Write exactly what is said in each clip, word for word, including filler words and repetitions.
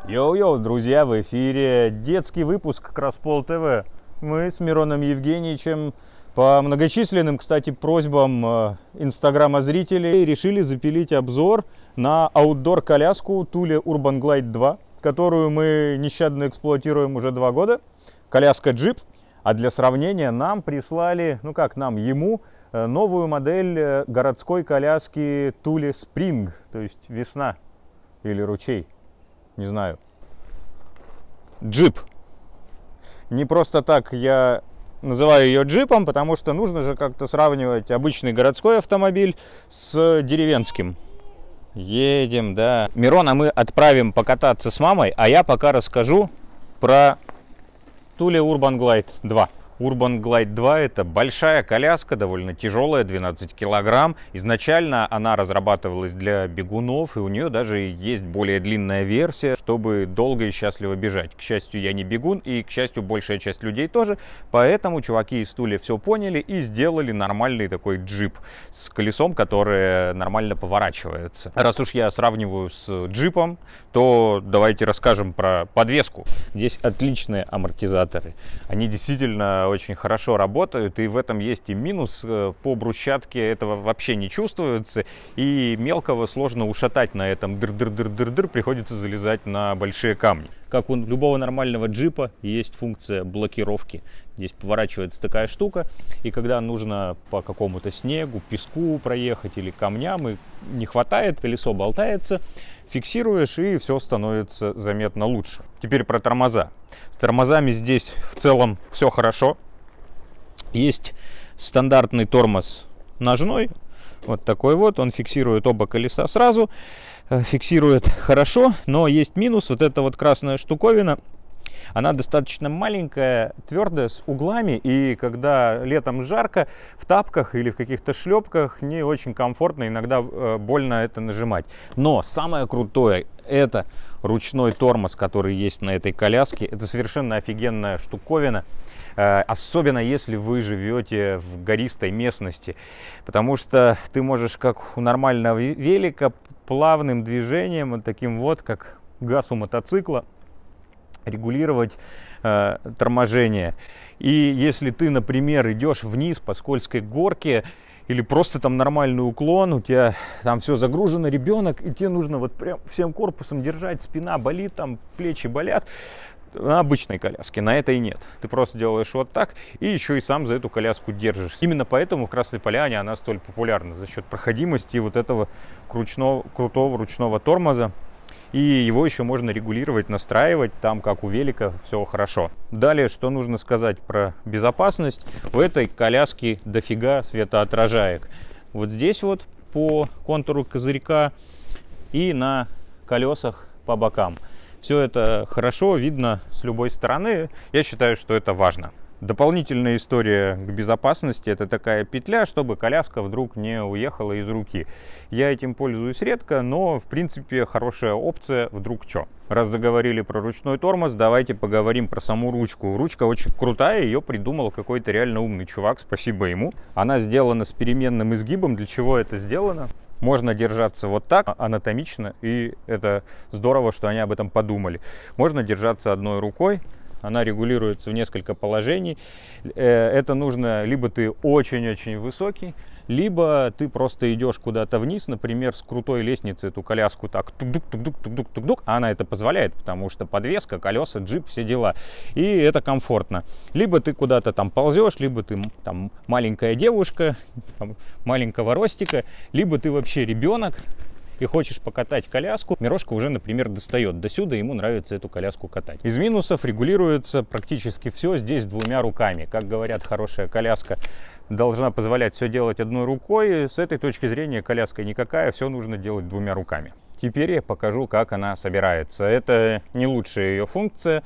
Йоу-йоу, друзья, в эфире детский выпуск Краспол ТВ. Мы с Мироном Евгеньевичем по многочисленным, кстати, просьбам инстаграма зрителей решили запилить обзор на аутдор-коляску Thule Urban Glide два, которую мы нещадно эксплуатируем уже два года. Коляска джип. А для сравнения нам прислали, ну как нам, ему, новую модель городской коляски Thule Spring, то есть весна или ручей. Не знаю. Джип. Не просто так я называю ее джипом, потому что нужно же как-то сравнивать обычный городской автомобиль с деревенским. Едем, да. Мирона мы отправим покататься с мамой, а я пока расскажу про Thule Urban Glide два. Urban Glide два — это большая коляска, довольно тяжелая, двенадцать килограмм. Изначально она разрабатывалась для бегунов, и у нее даже есть более длинная версия, чтобы долго и счастливо бежать. К счастью, я не бегун, и, к счастью, большая часть людей тоже. Поэтому чуваки из Thule все поняли и сделали нормальный такой джип с колесом, которое нормально поворачивается. Раз уж я сравниваю с джипом, то давайте расскажем про подвеску. Здесь отличные амортизаторы. Они действительно очень хорошо работают, и в этом есть и минус. По брусчатке этого вообще не чувствуется, и мелкого сложно ушатать на этом. Дыр-дыр-дыр-дыр-дыр, приходится залезать на большие камни. Как у любого нормального джипа есть функция блокировки. Здесь поворачивается такая штука, и когда нужно по какому-то снегу, песку проехать или камням, и не хватает, колесо болтается, фиксируешь, и все становится заметно лучше. Теперь про тормоза. С тормозами здесь в целом все хорошо. Есть стандартный тормоз ножной, вот такой вот, он фиксирует оба колеса сразу, фиксирует хорошо, но есть минус, вот эта вот красная штуковина. Она достаточно маленькая, твердая, с углами, и когда летом жарко, в тапках или в каких-то шлепках не очень комфортно, иногда э, больно это нажимать. Но самое крутое — это ручной тормоз, который есть на этой коляске. Это совершенно офигенная штуковина, э, особенно если вы живете в гористой местности, потому что ты можешь, как у нормального велика, плавным движением, вот таким вот, как газ у мотоцикла, регулировать э, торможение. И если ты, например, идешь вниз по скользкой горке или просто там нормальный уклон, у тебя там все загружено, ребенок, и тебе нужно вот прям всем корпусом держать, спина болит, там плечи болят, на обычной коляске, на этой нет. Ты просто делаешь вот так, и еще и сам за эту коляску держишь. Именно поэтому в Красной Поляне она столь популярна, за счет проходимости вот этого кручного, крутого ручного тормоза. И его еще можно регулировать, настраивать, там как у велика, все хорошо. Далее, что нужно сказать про безопасность. У этой коляски дофига светоотражаек. Вот здесь вот по контуру козырька и на колесах по бокам. Все это хорошо видно с любой стороны. Я считаю, что это важно. Дополнительная история к безопасности — это такая петля, чтобы коляска вдруг не уехала из руки. Я этим пользуюсь редко, но в принципе хорошая опция вдруг что. Раз заговорили про ручной тормоз, давайте поговорим про саму ручку. Ручка очень крутая, ее придумал какой-то реально умный чувак, спасибо ему. Она сделана с переменным изгибом. Для чего это сделано? Можно держаться вот так анатомично, и это здорово, что они об этом подумали. Можно держаться одной рукой. Она регулируется в несколько положений. Это нужно, либо ты очень-очень высокий, либо ты просто идешь куда-то вниз, например, с крутой лестницы эту коляску так тук-тук-тук-тук-тук-тук, а она это позволяет, потому что подвеска, колеса, джип, все дела. И это комфортно. Либо ты куда-то там ползешь, либо ты там маленькая девушка, там, маленького ростика, либо ты вообще ребенок и хочешь покатать коляску, Мирошка уже, например, достает до сюда, ему нравится эту коляску катать. Из минусов регулируется практически все здесь двумя руками. Как говорят, хорошая коляска должна позволять все делать одной рукой. С этой точки зрения коляска никакая, все нужно делать двумя руками. Теперь я покажу, как она собирается. Это не лучшая ее функция,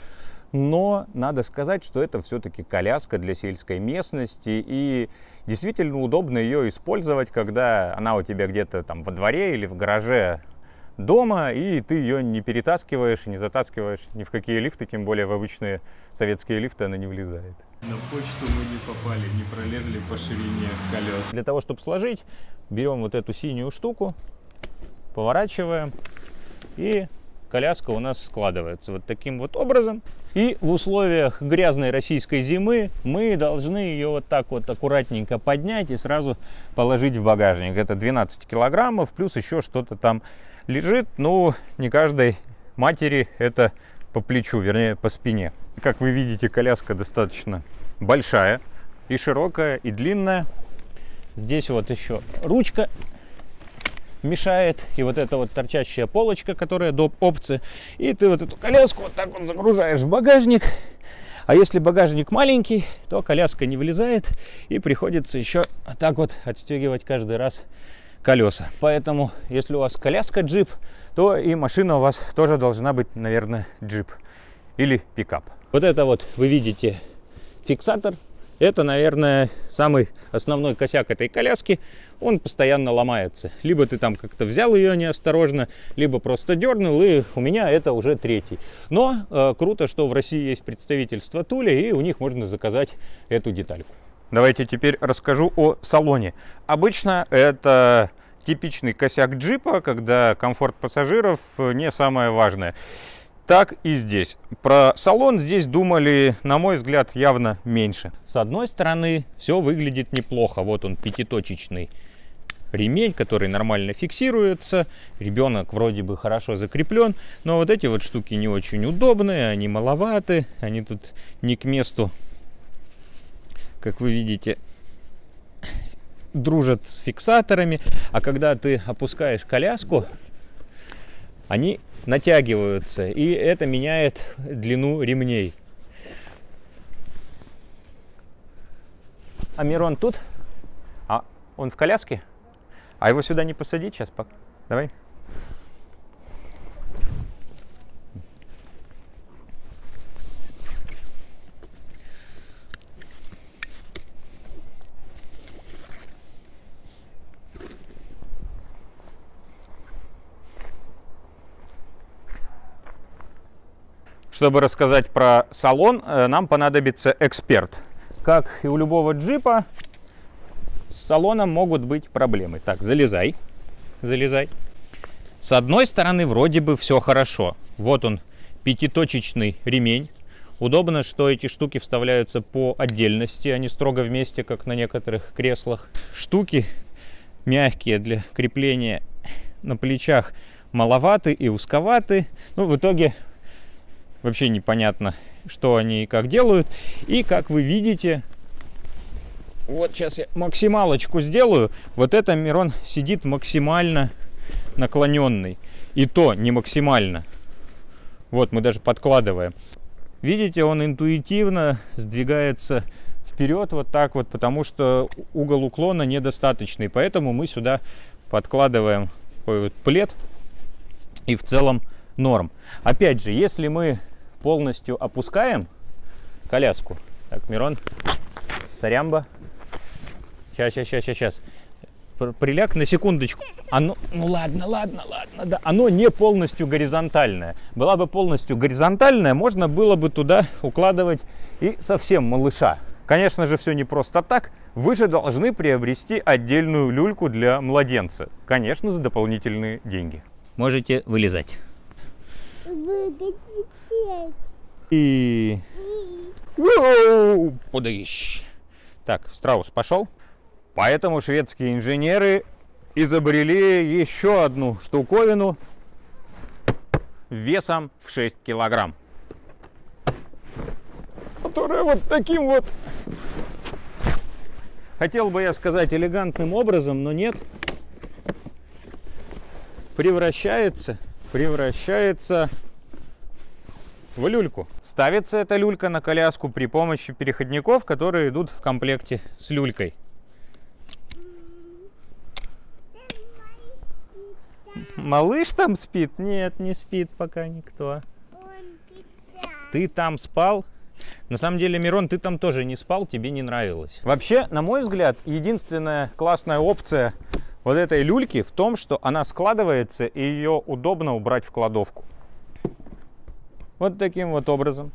но надо сказать, что это все-таки коляска для сельской местности, и действительно удобно ее использовать, когда она у тебя где-то там во дворе или в гараже дома, и ты ее не перетаскиваешь, не затаскиваешь ни в какие лифты, тем более в обычные советские лифты она не влезает. На почту мы не попали, не пролезли по ширине колес. Для того, чтобы сложить, берем вот эту синюю штуку, поворачиваем и коляска у нас складывается вот таким вот образом. И в условиях грязной российской зимы мы должны ее вот так вот аккуратненько поднять и сразу положить в багажник. Это двенадцать килограммов, плюс еще что-то там лежит. Ну, не каждой матери это по плечу, вернее, по спине. Как вы видите, коляска достаточно большая, и широкая, и длинная. Здесь вот еще ручка мешает, и вот эта вот торчащая полочка, которая доп. Опция. И ты вот эту коляску вот так вот загружаешь в багажник. А если багажник маленький, то коляска не влезает, и приходится еще вот так вот отстегивать каждый раз колеса. Поэтому, если у вас коляска джип, то и машина у вас тоже должна быть, наверное, джип или пикап. Вот это вот вы видите фиксатор. Это, наверное, самый основной косяк этой коляски. Он постоянно ломается. Либо ты там как-то взял ее неосторожно, либо просто дернул, и у меня это уже третий. Но э, круто, что в России есть представительство Тули, и у них можно заказать эту детальку. Давайте теперь расскажу о салоне. Обычно это типичный косяк джипа, когда комфорт пассажиров не самое важное. Так и здесь. Про салон здесь думали, на мой взгляд, явно меньше. С одной стороны, все выглядит неплохо. Вот он, пятиточечный ремень, который нормально фиксируется. Ребенок вроде бы хорошо закреплен, но вот эти вот штуки не очень удобные, они маловаты, они тут не к месту, как вы видите, дружат с фиксаторами. А когда ты опускаешь коляску, они натягиваются, и это меняет длину ремней. А Мирон тут? А он в коляске? А его сюда не посадить сейчас? Давай. Чтобы рассказать про салон, нам понадобится эксперт. Как и у любого джипа, с салоном могут быть проблемы. Так, залезай, залезай. С одной стороны, вроде бы все хорошо. Вот он, пятиточечный ремень. Удобно, что эти штуки вставляются по отдельности, а не строго вместе, как на некоторых креслах. Штуки мягкие для крепления на плечах маловаты и узковаты. Ну, в итоге вообще непонятно, что они и как делают. И как вы видите, вот сейчас я максималочку сделаю. Вот это Мирон сидит максимально наклоненный. И то не максимально. Вот мы даже подкладываем. Видите, он интуитивно сдвигается вперед вот так вот, потому что угол уклона недостаточный. Поэтому мы сюда подкладываем такой вот плед. И в целом норм. Опять же, если мы полностью опускаем коляску. Так, Мирон, сорямба. Сейчас, сейчас, сейчас, сейчас. Приляг на секундочку. Оно, ну ладно, ладно, ладно, да. Оно не полностью горизонтальное. Была бы полностью горизонтальная, можно было бы туда укладывать и совсем малыша. Конечно же, все не просто так. Вы же должны приобрести отдельную люльку для младенца. Конечно, за дополнительные деньги. Можете вылезать. И... Подыщ. Так, страус пошел. Поэтому шведские инженеры изобрели еще одну штуковину весом в шесть килограмм. Которая вот таким вот, хотел бы я сказать, элегантным образом, но нет. Превращается, превращается в люльку. Ставится эта люлька на коляску при помощи переходников, которые идут в комплекте с люлькой. Малыш там спит? Нет, не спит пока никто. Ты там спал? На самом деле, Мирон, ты там тоже не спал, тебе не нравилось. Вообще, на мой взгляд, единственная классная опция вот этой люльки в том, что она складывается и ее удобно убрать в кладовку. Вот таким вот образом.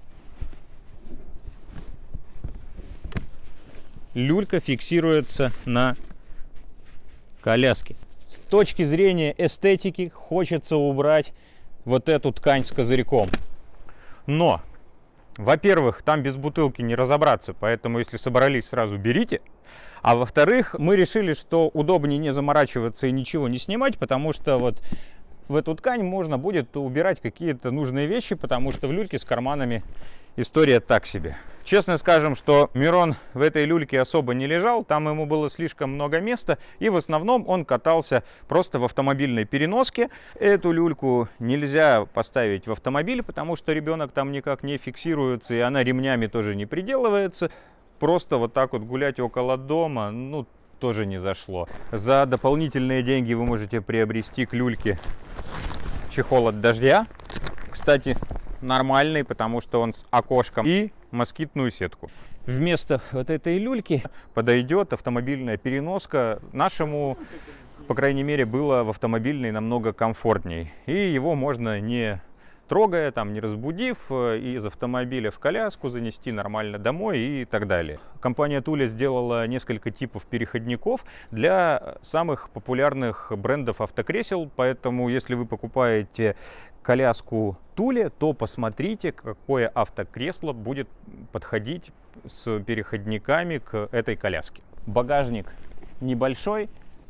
Люлька фиксируется на коляске. С точки зрения эстетики хочется убрать вот эту ткань с козырьком. Но, во-первых, там без бутылки не разобраться, поэтому если собрались, сразу берите. А во-вторых, мы решили, что удобнее не заморачиваться и ничего не снимать, потому что вот в эту ткань можно будет убирать какие-то нужные вещи, потому что в люльке с карманами история так себе. Честно скажем, что Мирон в этой люльке особо не лежал, там ему было слишком много места, и в основном он катался просто в автомобильной переноске. Эту люльку нельзя поставить в автомобиль, потому что ребенок там никак не фиксируется, и она ремнями тоже не приделывается. Просто вот так вот гулять около дома, ну, тоже не зашло. За дополнительные деньги вы можете приобрести к люльке чехол от дождя. Кстати, нормальный, потому что он с окошком, и москитную сетку. Вместо вот этой люльки подойдет автомобильная переноска. Нашему, по крайней мере, было в автомобильной намного комфортней. И его можно, не трогая, там, не разбудив, из автомобиля в коляску занести нормально домой и так далее. Компания Thule сделала несколько типов переходников для самых популярных брендов автокресел, поэтому если вы покупаете коляску Thule, то посмотрите, какое автокресло будет подходить с переходниками к этой коляске. Багажник небольшой,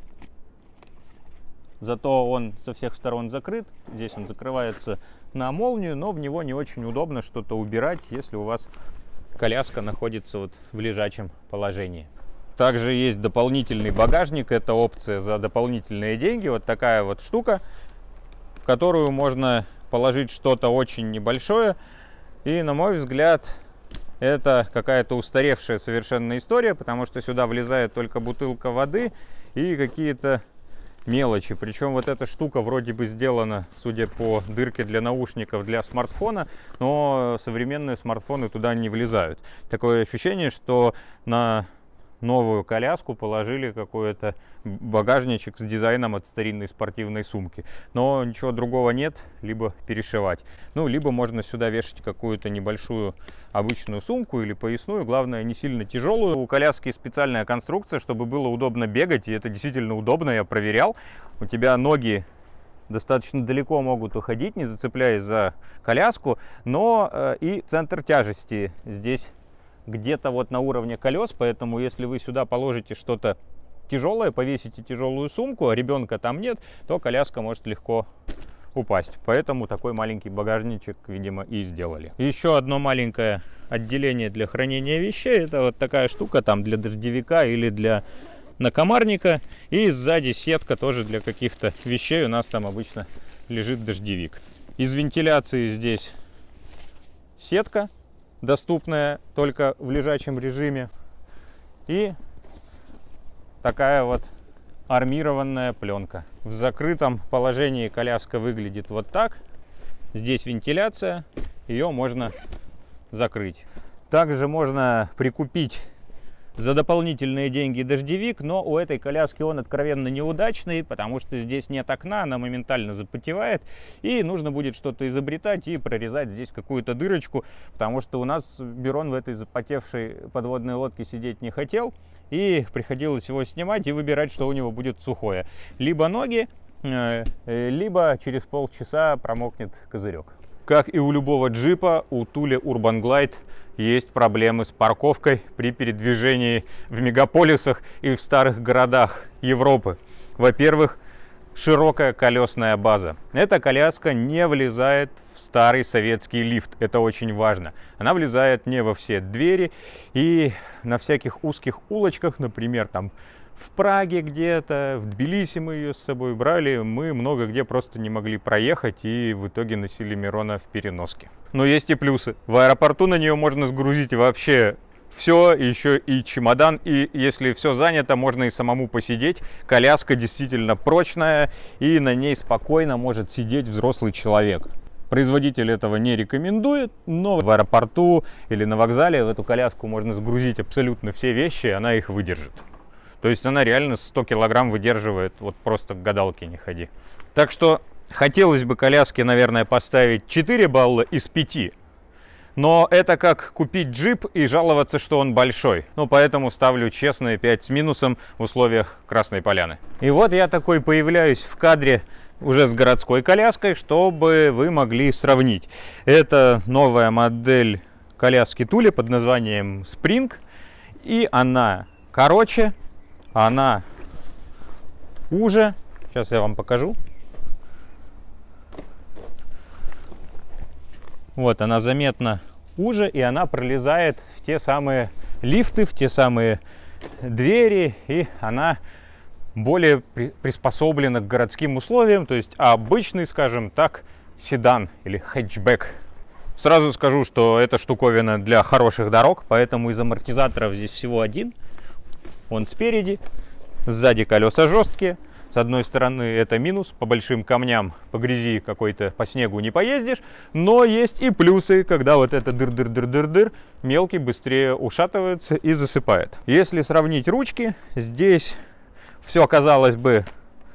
зато он со всех сторон закрыт. Здесь он закрывается на молнию, но в него не очень удобно что-то убирать, если у вас коляска находится вот в лежачем положении. Также есть дополнительный багажник, это опция за дополнительные деньги. Вот такая вот штука, в которую можно положить что-то очень небольшое. И, на мой взгляд, это какая-то устаревшая совершенно история, потому что сюда влезает только бутылка воды и какие-то мелочи. Причем вот эта штука вроде бы сделана, судя по дырке для наушников, для смартфона, но современные смартфоны туда не влезают. Такое ощущение, что на новую коляску положили какой-то багажничек с дизайном от старинной спортивной сумки. Но ничего другого нет, либо перешивать. Ну, либо можно сюда вешать какую-то небольшую обычную сумку или поясную, главное, не сильно тяжелую. У коляски специальная конструкция, чтобы было удобно бегать, и это действительно удобно, я проверял. У тебя ноги достаточно далеко могут уходить, не зацепляясь за коляску, но э, и центр тяжести здесь где-то вот на уровне колес, поэтому если вы сюда положите что-то тяжелое, повесите тяжелую сумку, а ребенка там нет, то коляска может легко упасть. Поэтому такой маленький багажничек, видимо, и сделали. Еще одно маленькое отделение для хранения вещей. Это вот такая штука там для дождевика или для накомарника. И сзади сетка тоже для каких-то вещей. У нас там обычно лежит дождевик. Из вентиляции здесь сетка, доступная только в лежачем режиме, и такая вот армированная пленка. В закрытом положении коляска выглядит вот так. Здесь вентиляция, ее можно закрыть. Также можно прикупить за дополнительные деньги дождевик, но у этой коляски он откровенно неудачный, потому что здесь нет окна, она моментально запотевает, и нужно будет что-то изобретать и прорезать здесь какую-то дырочку, потому что у нас Мирон в этой запотевшей подводной лодке сидеть не хотел, и приходилось его снимать и выбирать, что у него будет сухое. Либо ноги, либо через полчаса промокнет козырек. Как и у любого джипа, у Thule Urban Glide есть проблемы с парковкой при передвижении в мегаполисах и в старых городах Европы. Во-первых, широкая колесная база. Эта коляска не влезает в старый советский лифт. Это очень важно. Она влезает не во все двери, и на всяких узких улочках, например, там в Праге где-то, в Тбилиси мы ее с собой брали, мы много где просто не могли проехать и в итоге носили Мирона в переноске. Но есть и плюсы. В аэропорту на нее можно сгрузить вообще все, еще и чемодан, и если все занято, можно и самому посидеть. Коляска действительно прочная, и на ней спокойно может сидеть взрослый человек. Производитель этого не рекомендует, но в аэропорту или на вокзале в эту коляску можно сгрузить абсолютно все вещи, и она их выдержит. То есть она реально сто килограмм выдерживает, вот просто к гадалке не ходи. Так что хотелось бы коляске, наверное, поставить четыре балла из пяти. Но это как купить джип и жаловаться, что он большой. Ну, поэтому ставлю честные пять с минусом в условиях Красной Поляны. И вот я такой появляюсь в кадре уже с городской коляской, чтобы вы могли сравнить. Это новая модель коляски Thule под названием Spring. И она короче, она уже. Сейчас я вам покажу. Вот, она заметно уже, и она пролезает в те самые лифты, в те самые двери, и она более при, приспособлена к городским условиям, то есть обычный, скажем так, седан или хэтчбэк. Сразу скажу, что эта штуковина для хороших дорог, поэтому из амортизаторов здесь всего один. Он спереди, сзади колеса жесткие. С одной стороны это минус, по большим камням, по грязи какой-то, по снегу не поездишь, но есть и плюсы, когда вот это дыр-дыр-дыр-дыр-дыр, мелкий быстрее ушатывается и засыпает. Если сравнить ручки, здесь все, казалось бы,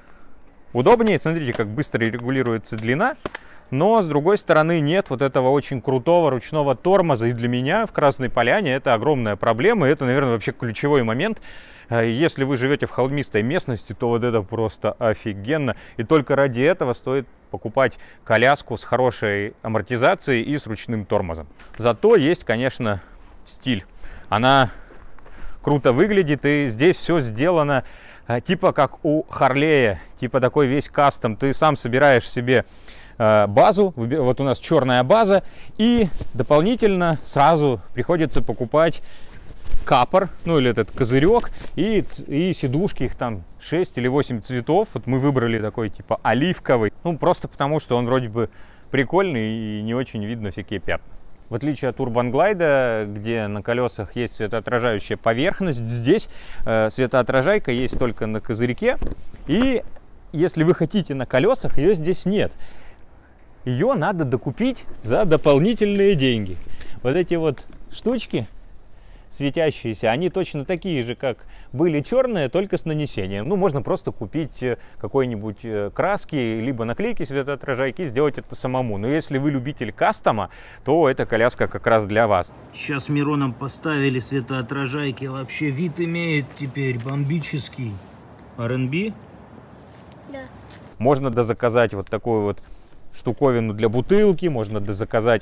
удобнее. Смотрите, как быстро регулируется длина, но с другой стороны нет вот этого очень крутого ручного тормоза, и для меня в Красной Поляне это огромная проблема, и это, наверное, вообще ключевой момент. Если вы живете в холмистой местности, то вот это просто офигенно. И только ради этого стоит покупать коляску с хорошей амортизацией и с ручным тормозом. Зато есть, конечно, стиль. Она круто выглядит, и здесь все сделано типа как у Харлея, типа такой весь кастом. Ты сам собираешь себе базу, вот у нас черная база, и дополнительно сразу приходится покупать капор, ну или этот козырек, и, и сидушки, их там шесть или восемь цветов. Вот мы выбрали такой типа оливковый, ну просто потому, что он вроде бы прикольный и не очень видно всякие пятна. В отличие от Urban Glide, где на колесах есть светоотражающая поверхность, здесь э, светоотражайка есть только на козырьке, и если вы хотите на колесах, ее здесь нет. Ее надо докупить за дополнительные деньги. Вот эти вот штучки светящиеся, они точно такие же, как были черные, только с нанесением. Ну, можно просто купить какой-нибудь краски, либо наклейки светоотражайки, сделать это самому. Но если вы любитель кастома, то эта коляска как раз для вас. Сейчас Мироном поставили светоотражайки, вообще вид имеет теперь бомбический. ар энд би? Да. Можно дозаказать вот такую вот штуковину для бутылки, можно дозаказать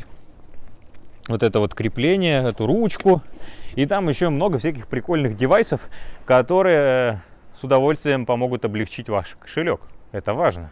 вот это вот крепление, эту ручку. И там еще много всяких прикольных девайсов, которые с удовольствием помогут облегчить ваш кошелек. Это важно.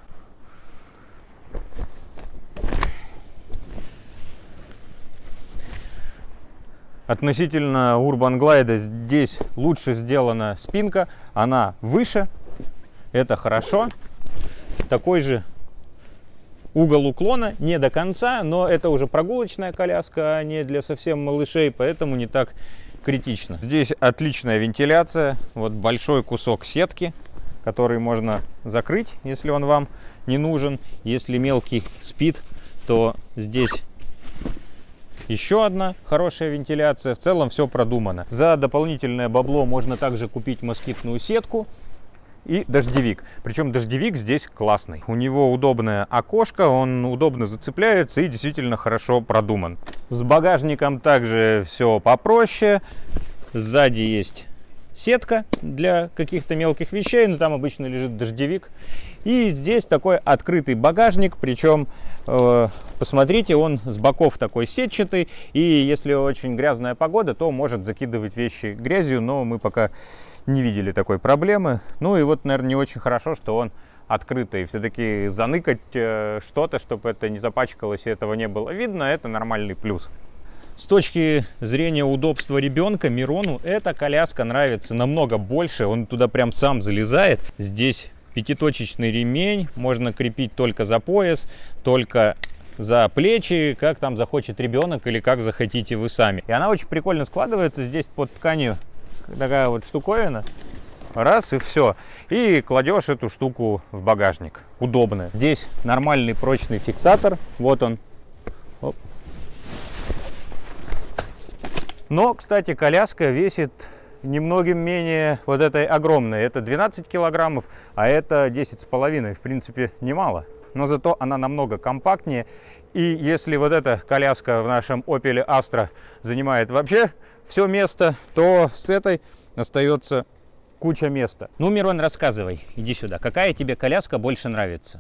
Относительно Urban Glide здесь лучше сделана спинка. Она выше. Это хорошо. Такой же угол уклона, не до конца, но это уже прогулочная коляска, а не для совсем малышей, поэтому не так критично. Здесь отличная вентиляция, вот большой кусок сетки, который можно закрыть, если он вам не нужен. Если мелкий спит, то здесь еще одна хорошая вентиляция. В целом все продумано. За дополнительное бабло можно также купить москитную сетку и дождевик. Причем дождевик здесь классный. У него удобное окошко, он удобно зацепляется и действительно хорошо продуман. С багажником также все попроще. Сзади есть сетка для каких-то мелких вещей, но там обычно лежит дождевик. И здесь такой открытый багажник, причем э, посмотрите, он с боков такой сетчатый, и если очень грязная погода, то может закидывать вещи грязью, но мы пока не видели такой проблемы. Ну и вот, наверное, не очень хорошо, что он открытый. Все-таки заныкать э, что-то, чтобы это не запачкалось и этого не было видно, это нормальный плюс. С точки зрения удобства ребенка, Мирону эта коляска нравится намного больше. Он туда прям сам залезает. Здесь пятиточечный ремень, можно крепить только за пояс, только за плечи, как там захочет ребенок или как захотите вы сами. И она очень прикольно складывается. Здесь под тканью такая вот штуковина. Раз и все. И кладешь эту штуку в багажник. Удобно. Здесь нормальный прочный фиксатор. Вот он. Оп. Но, кстати, коляска весит немногим менее вот этой огромной. Это двенадцать килограммов, а это десять с половиной. В принципе, немало. Но зато она намного компактнее. И если вот эта коляска в нашем Opel Astra занимает вообще все место, то с этой остается куча места. Ну, Мирон, рассказывай, иди сюда. Какая тебе коляска больше нравится?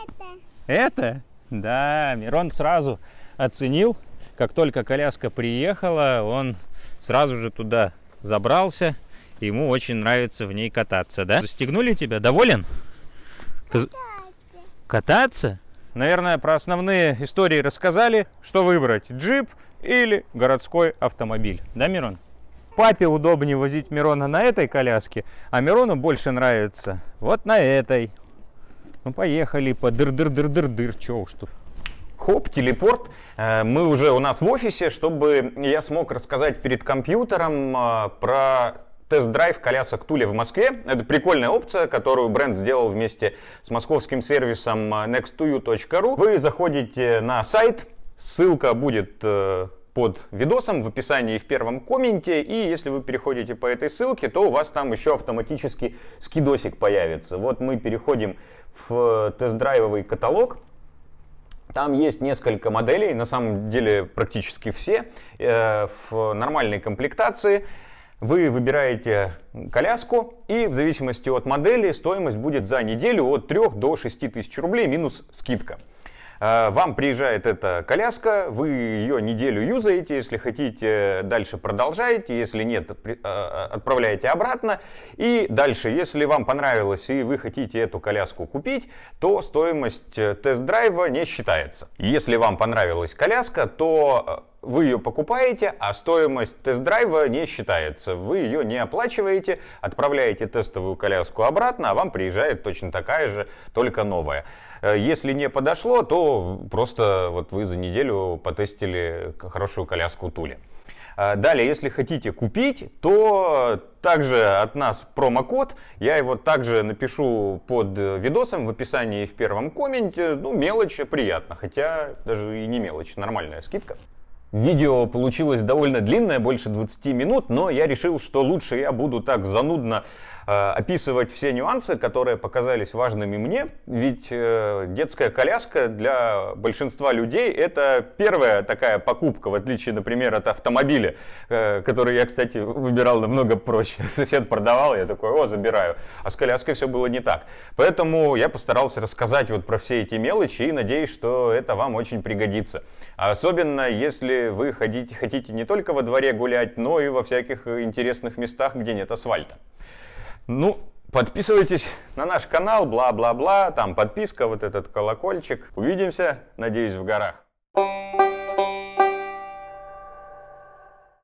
Это. Это? Да, Мирон сразу оценил. Как только коляска приехала, он сразу же туда забрался. Ему очень нравится в ней кататься, да? Застегнули тебя? Доволен? Кататься. Кататься? Наверное, про основные истории рассказали. Что выбрать? Джип или городской автомобиль? Да, Мирон? Папе удобнее возить Мирона на этой коляске, а Мирону больше нравится вот на этой. Ну, поехали по дыр-дыр-дыр-дыр-дыр. Чё уж тут. Хоп, телепорт. Мы уже у нас в офисе, чтобы я смог рассказать перед компьютером про тест-драйв колясок Thule в Москве. Это прикольная опция, которую бренд сделал вместе с московским сервисом некст ту ю точка ру. Вы заходите на сайт, ссылка будет под видосом в описании в первом комменте, и если вы переходите по этой ссылке, то у вас там еще автоматически скидосик появится. Вот мы переходим в тест-драйвовый каталог. Там есть несколько моделей, на самом деле практически все, э, в нормальной комплектации. Вы выбираете коляску, и в зависимости от модели стоимость будет за неделю от трёх до шести тысяч рублей минус скидка. Вам приезжает эта коляска, вы ее неделю юзаете, если хотите, дальше продолжаете, если нет, отправляете обратно. И дальше, если вам понравилось и вы хотите эту коляску купить, то стоимость тест-драйва не считается. Если вам понравилась коляска, то вы ее покупаете, а стоимость тест-драйва не считается. Вы ее не оплачиваете, отправляете тестовую коляску обратно, а вам приезжает точно такая же, только новая. Если не подошло, то просто вот вы за неделю потестили хорошую коляску Thule. Далее, если хотите купить, то также от нас промокод. Я его также напишу под видосом в описании в первом комменте. Ну, мелочь, приятно, хотя даже и не мелочь, нормальная скидка. Видео получилось довольно длинное, больше двадцати минут, но я решил, что лучше я буду так занудно э, описывать все нюансы, которые показались важными мне. Ведь э, детская коляска для большинства людей это первая такая покупка, в отличие, например, от автомобиля, э, который я, кстати, выбирал намного проще. Сосед продавал, я такой, о, забираю. А с коляской все было не так. Поэтому я постарался рассказать вот про все эти мелочи и надеюсь, что это вам очень пригодится. Особенно если вы хотите, хотите не только во дворе гулять, но и во всяких интересных местах, где нет асфальта. Ну, подписывайтесь на наш канал, бла-бла-бла, там подписка, вот этот колокольчик. Увидимся, надеюсь, в горах.